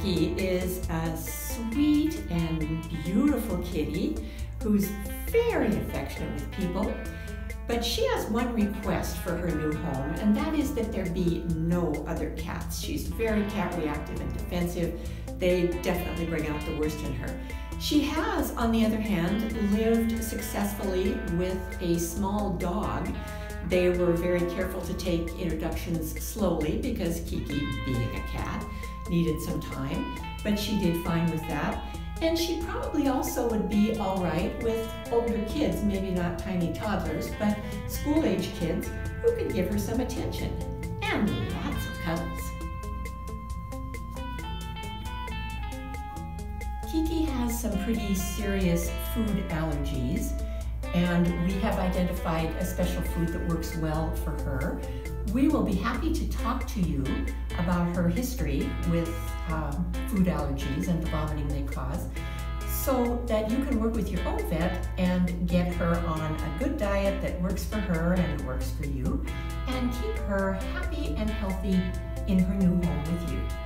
Kiki is a sweet and beautiful kitty who's very affectionate with people, but she has one request for her new home, and that is that there be no other cats. She's very cat reactive and defensive. They definitely bring out the worst in her. She has, on the other hand, lived successfully with a small dog. They were very careful to take introductions slowly because Kiki, being a cat, needed some time, but she did fine with that. And she probably also would be all right with older kids, maybe not tiny toddlers, but school-age kids who could give her some attention and lots of cuddles. Kiki has some pretty serious food allergies, and we have identified a special food that works well for her. We will be happy to talk to you about her history with food allergies and the vomiting they cause, so that you can work with your own vet and get her on a good diet that works for her and works for you, and keep her happy and healthy in her new home with you.